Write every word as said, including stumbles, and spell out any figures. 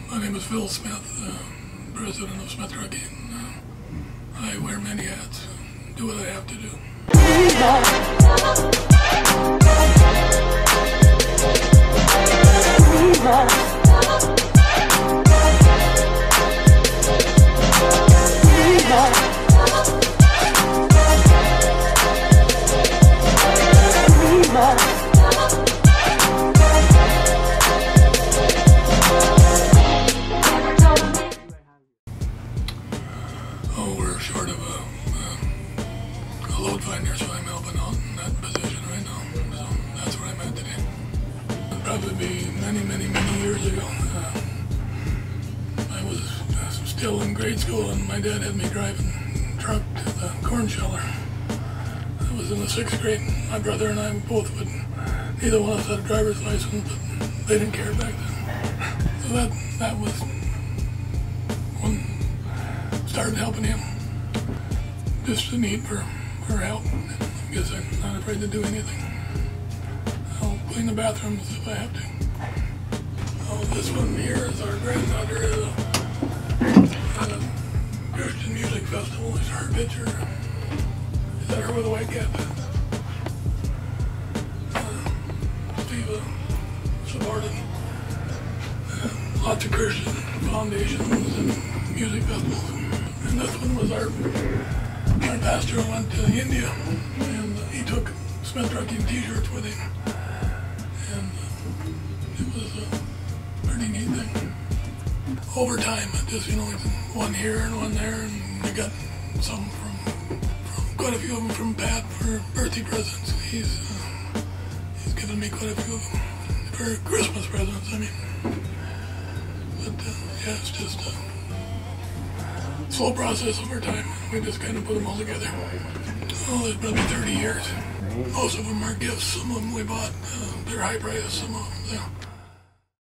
My name is Phil Smith, uh, president of Smith Trucking. Uh, I wear many hats, do what I have to do. Oh, we're short of a, uh, a load finder, so I'm helping out in that position right now. So that's where I'm at today. It'll probably be many, many, many years ago. Uh, I was uh, still in grade school, and my dad had me driving truck to the corn sheller. I was in the sixth grade. My brother and I both would. Neither one of us had a driver's license, but they didn't care back then. So that that was when I started helping him. Just the need for, for help. I guess I'm not afraid to do anything. I'll clean the bathrooms if I have to. Oh, this one here is our granddaughter at a, at a Christian music festival. It's her picture. Is that her with a white cap? Supported uh, lots of Christian foundations and music festivals. And this one was our, our pastor went to India, and he took Smith Trucking t-shirts with him. And uh, it was a pretty neat thing. Over time, it just, you know, one here and one there, and I got some from, from quite a few of them from Pat for birthday presents. He's, uh, he's given me quite a few of them. For Christmas presents, I mean. But uh, yeah, it's just a slow process over time. We just kind of put them all together. Oh, there's probably thirty years. Most of them are gifts. Some of them we bought. Uh, they're high price. Some of them, yeah.